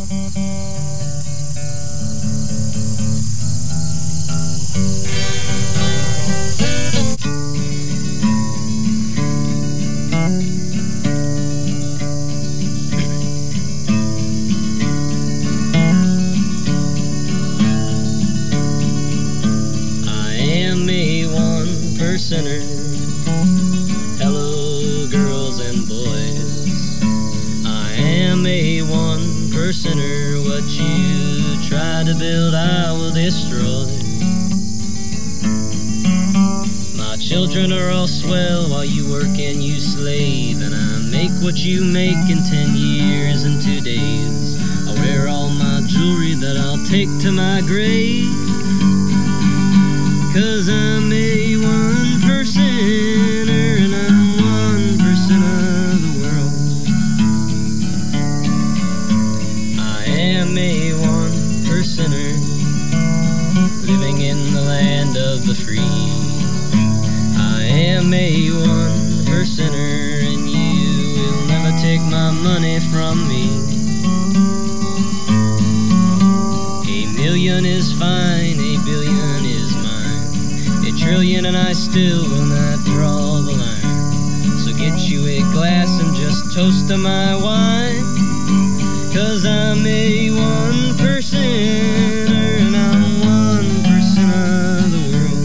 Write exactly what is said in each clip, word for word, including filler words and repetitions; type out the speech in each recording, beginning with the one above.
Percenter. Hello, girls and boys. I am a one percenter. What you try to build, I will destroy. My children are all swell while you work and you slave, and I make what you make in ten years and two days. I wear all my jewelry that I'll take to my grave, 'cause I'm a one percenter and I'm one percent of the world. I am a one percenter, living in the land of the free. I am a one percenter, and you will never take my money from me. A million is fine, a billion is mine, a trillion and I still will not draw the line. So get you a glass and just toast to my wine, 'cause I'm a one percenter and I'm one percent of the world.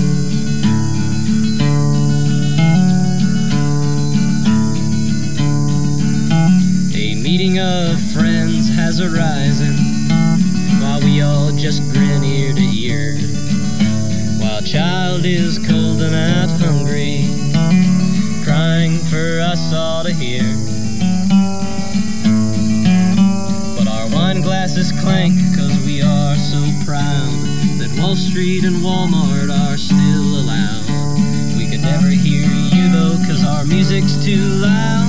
A meeting of friends has arisen, while we all just grin ear to ear, while child is cold and out hungry, crying for us all to hear. But our wine glasses clank 'cause we are so proud that Wall Street and Walmart are still allowed. We could never hear you though, 'cause our music's too loud.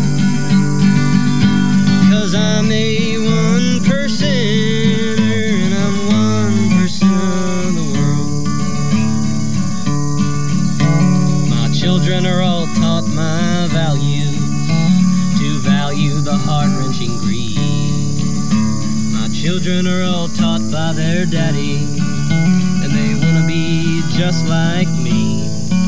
'Cause I'm a one percenter and I'm one percent of the world. My children are all taught my values, to value the heart-wrenching greed. My children are all taught by their daddy, and they want to be just like me.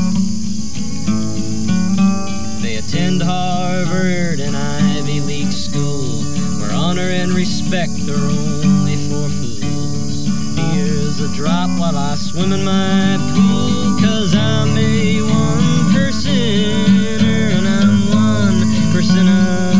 They attend Harvard and Ivy League school, where honor and respect are only for fools. Here's a drop while I swim in my pool, 'cause I'm a one percenter and I'm one percent of